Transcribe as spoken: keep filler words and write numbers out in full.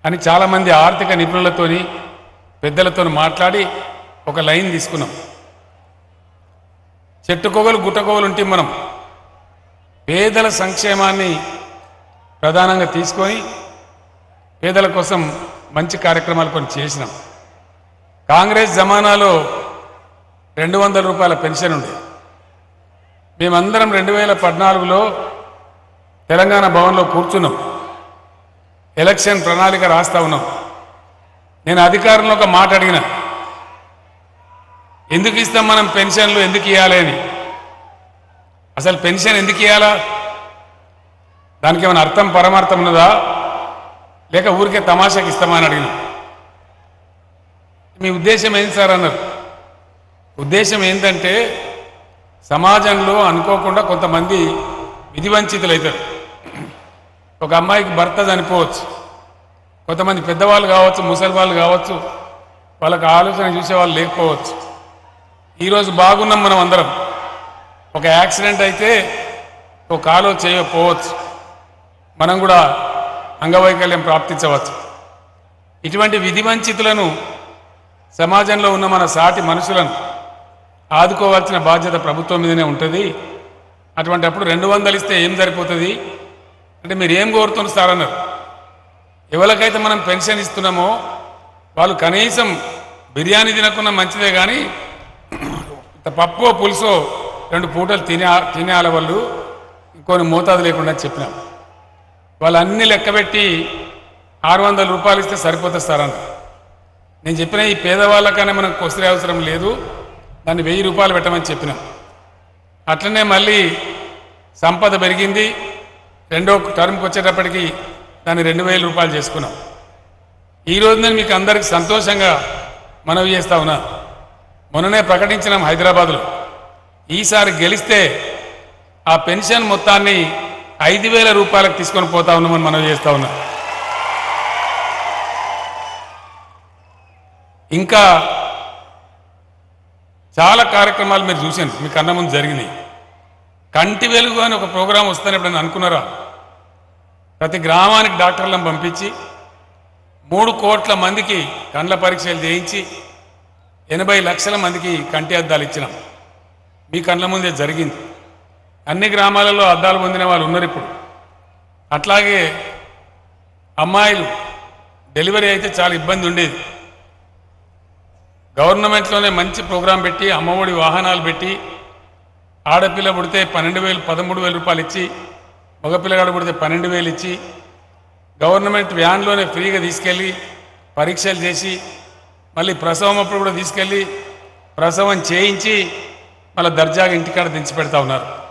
అని చాలామంది ఆర్థిక నిపుణులతోని పెద్దలతో మాట్లాడి ఒక లైన్ తీసుకున్నాం. చెట్టుకోగలు గుట్టకోగలు ఉంటే మనం పేదల సంక్షేమాన్ని ప్రధానంగా తీసుకొని పేదల కోసం మంచి కార్యక్రమాలు కొన్ని చేసినాం. కాంగ్రెస్ జమానాలో రెండు వందల రూపాయల పెన్షన్ ఉండే. మేమందరం రెండు వేల పద్నాలుగులో తెలంగాణ భవన్లో కూర్చున్నాం, ఎలక్షన్ ప్రణాళిక రాస్తా ఉన్నాం. నేను అధికారంలో ఒక మాట అడిగిన, ఎందుకు ఇస్తాం మనం పెన్షన్లు, ఎందుకు ఇవ్వాలి అని. అసలు పెన్షన్ ఎందుకు ఇవ్వాలా, దానికి ఏమైనా అర్థం పరమార్థం ఉన్నదా, లేక ఊరికే తమాషాకి ఇస్తామా అని అడిగిన. మీ ఉద్దేశం ఏంటి సార్ అన్నారు. ఉద్దేశం ఏంటంటే సమాజంలో అనుకోకుండా కొంతమంది విధివంచితులు అవుతారు. ఒక అమ్మాయికి భర్త చనిపోవచ్చు, కొంతమంది పెద్దవాళ్ళు కావచ్చు, ముసలి వాళ్ళు కావచ్చు, వాళ్ళకి ఆలోచన చూసేవాళ్ళు లేకపోవచ్చు. ఈరోజు బాగున్నాం మనం అందరం, ఒక యాక్సిడెంట్ అయితే ఒక కాలో చేయకపోవచ్చు, మనం కూడా అంగవైకల్యం ప్రాప్తించవచ్చు. ఇటువంటి విధివంచితులను, సమాజంలో ఉన్న మన సాటి మనుషులను ఆదుకోవాల్సిన బాధ్యత ప్రభుత్వం మీదనే ఉంటుంది. అటువంటి అప్పుడు రెండు వందలు ఇస్తే ఏం సరిపోతుంది అంటే మీరు ఏం కోరుతున్నారు సార్ అన్నారు. ఎవరికైతే మనం పెన్షన్ ఇస్తున్నామో వాళ్ళు కనీసం బిర్యానీ తినకుండా మంచిదే, కానీ పప్పు పులుసో రెండు పూటలు తినే తినేయాల వాళ్ళు, ఇంకొని మోతాదు లేకుండా చెప్పినాం. వాళ్ళు అన్ని లెక్కబెట్టి ఆరు వందల రూపాయలు ఇస్తే సరిపోతుంది సార్ అన్నారు. నేను చెప్పిన ఈ పేదవాళ్ళకనే మనకు కొసరే అవసరం లేదు, దాన్ని వెయ్యి రూపాయలు పెట్టమని చెప్పినాం. అట్లనే మళ్ళీ సంపద పెరిగింది, రెండో టర్మ్కి వచ్చేటప్పటికి దాన్ని రెండు వేల రూపాయలు చేసుకున్నాం. ఈరోజు నేను మీకు అందరికీ సంతోషంగా మనవి చేస్తా ఉన్నా, మొన్ననే ప్రకటించినాం హైదరాబాద్లో, ఈసారి గెలిస్తే ఆ పెన్షన్ మొత్తాన్ని ఐదు వేల రూపాయలకు తీసుకొని పోతా ఉన్నామని మనవి చేస్తా ఉన్నా. ఇంకా చాలా కార్యక్రమాలు మీరు చూసాను, మీ కన్న ముందు జరిగినాయి. కంటి వెలుగు అని ఒక ప్రోగ్రాం వస్తాను ఎప్పుడైనా అనుకున్నారా? ప్రతి గ్రామానికి డాక్టర్లను పంపించి మూడు కోట్ల మందికి కండ్ల పరీక్షలు చేయించి ఎనభై లక్షల మందికి కంటి అద్దాలు ఇచ్చినాం. మీ కండ్ల ముందే జరిగింది. అన్ని గ్రామాలలో అద్దాలు పొందిన వాళ్ళు ఉన్నారు ఇప్పుడు. అట్లాగే అమ్మాయిలు డెలివరీ అయితే చాలా ఇబ్బంది ఉండేది. గవర్నమెంట్లోనే మంచి ప్రోగ్రాం పెట్టి అమ్మఒడి వాహనాలు పెట్టి ఆడపిల్ల పుడితే పన్నెండు వేలు పదమూడు వేల రూపాయలు ఇచ్చి, మగపిల్లగాడు పుడితే పన్నెండు వేలు ఇచ్చి గవర్నమెంట్ వ్యాన్లోనే ఫ్రీగా తీసుకెళ్ళి పరీక్షలు చేసి మళ్ళీ ప్రసవం అప్పుడు కూడా తీసుకెళ్ళి ప్రసవం చేయించి మళ్ళీ దర్జాగా ఇంటికాడ దించి పెడతా ఉన్నారు.